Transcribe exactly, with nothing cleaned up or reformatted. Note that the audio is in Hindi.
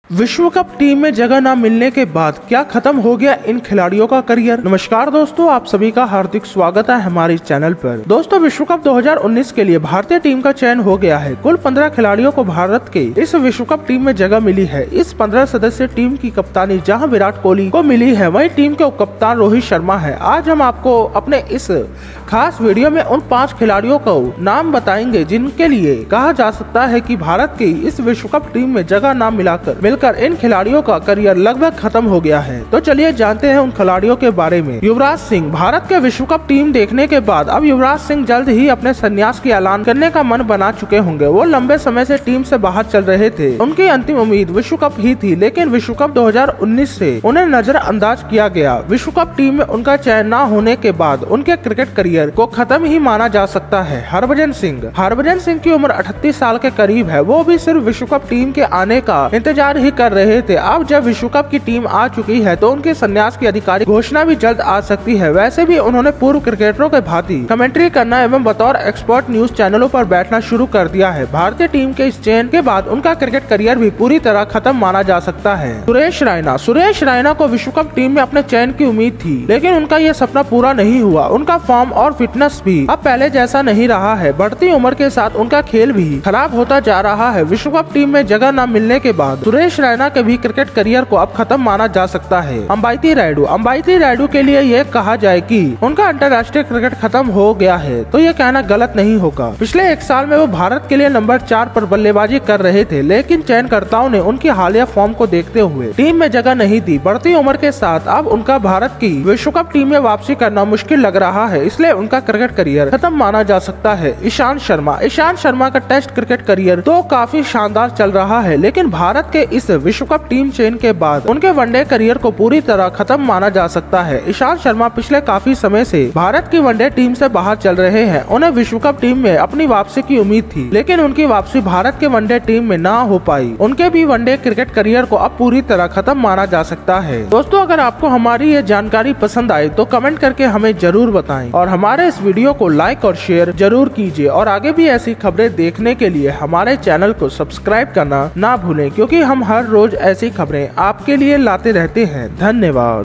विश्व कप टीम में जगह न मिलने के बाद क्या खत्म हो गया इन खिलाड़ियों का करियर। नमस्कार दोस्तों, आप सभी का हार्दिक स्वागत है हमारे चैनल पर। दोस्तों, विश्व कप दो हज़ार उन्नीस के लिए भारतीय टीम का चयन हो गया है। कुल पंद्रह खिलाड़ियों को भारत के इस विश्व कप टीम में जगह मिली है। इस पंद्रह सदस्य टीम की कप्तानी जहां विराट कोहली को मिली है, वहीं टीम के उप कप्तान रोहित शर्मा है। आज हम आपको अपने इस खास वीडियो में उन पाँच खिलाड़ियों को नाम बताएंगे जिनके लिए कहा जा सकता है कि भारत की इस विश्व कप टीम में जगह न मिलाकर मिलकर इन खिलाड़ियों का करियर लगभग खत्म हो गया है। तो चलिए जानते हैं उन खिलाड़ियों के बारे में। युवराज सिंह। भारत के विश्व कप टीम देखने के बाद अब युवराज सिंह जल्द ही अपने संन्यास की ऐलान करने का मन बना चुके होंगे। वो लंबे समय से टीम से बाहर चल रहे थे। उनकी अंतिम उम्मीद विश्व कप ही थी, लेकिन विश्व कप दो हज़ार उन्नीस से उन्हें नजरअंदाज किया गया। विश्व कप टीम में उनका चयन न होने के बाद उनके क्रिकेट करियर को खत्म ही माना जा सकता है। हरभजन सिंह। हरभजन सिंह की उम्र अड़तीस साल के करीब है। वो भी सिर्फ विश्व कप टीम के आने का इंतजार ही कर रहे थे। अब जब विश्व कप की टीम आ चुकी है तो उनके संन्यास की आधिकारिक घोषणा भी जल्द आ सकती है। वैसे भी उन्होंने पूर्व क्रिकेटरों के भांति कमेंट्री करना एवं बतौर एक्सपर्ट न्यूज चैनलों पर बैठना शुरू कर दिया है। भारतीय टीम के इस चयन के बाद उनका क्रिकेट करियर भी पूरी तरह खत्म माना जा सकता है। सुरेश रैना। सुरेश रैना को विश्व कप टीम में अपने चयन की उम्मीद थी, लेकिन उनका यह सपना पूरा नहीं हुआ। उनका फॉर्म और फिटनेस भी अब पहले जैसा नहीं रहा है। बढ़ती उम्र के साथ उनका खेल भी खराब होता जा रहा है। विश्व कप टीम में जगह न मिलने के बाद सुरेश रैना के भी क्रिकेट करियर को अब खत्म माना जा सकता है। अंबाती रायडू। अंबाती रायडू के लिए ये कहा जाए कि उनका अंतर्राष्ट्रीय क्रिकेट खत्म हो गया है तो ये कहना गलत नहीं होगा। पिछले एक साल में वो भारत के लिए नंबर चार पर बल्लेबाजी कर रहे थे, लेकिन चयनकर्ताओं ने उनकी हालिया फॉर्म को देखते हुए टीम में जगह नहीं दी। बढ़ती उम्र के साथ अब उनका भारत की विश्व कप टीम में वापसी करना मुश्किल लग रहा है, इसलिए उनका क्रिकेट करियर खत्म माना जा सकता है। ईशांत शर्मा। ईशांत शर्मा का टेस्ट क्रिकेट करियर तो काफी शानदार चल रहा है, लेकिन भारत के इस विश्व कप टीम चयन के बाद उनके वनडे करियर को पूरी तरह खत्म माना जा सकता है। ईशांत शर्मा पिछले काफी समय से भारत की वनडे टीम से बाहर चल रहे हैं। उन्हें विश्व कप टीम में अपनी वापसी की उम्मीद थी, लेकिन उनकी वापसी भारत के वनडे टीम में ना हो पाई। उनके भी वनडे क्रिकेट करियर को अब पूरी तरह खत्म माना जा सकता है। दोस्तों, अगर आपको हमारी ये जानकारी पसंद आई तो कमेंट करके हमें जरूर बताएं और हमारे इस वीडियो को लाइक और शेयर जरूर कीजिए। और आगे भी ऐसी खबरें देखने के लिए हमारे चैनल को सब्सक्राइब करना ना भूलें, क्योंकि हम हर रोज ऐसी खबरें आपके लिए लाते रहते हैं। धन्यवाद।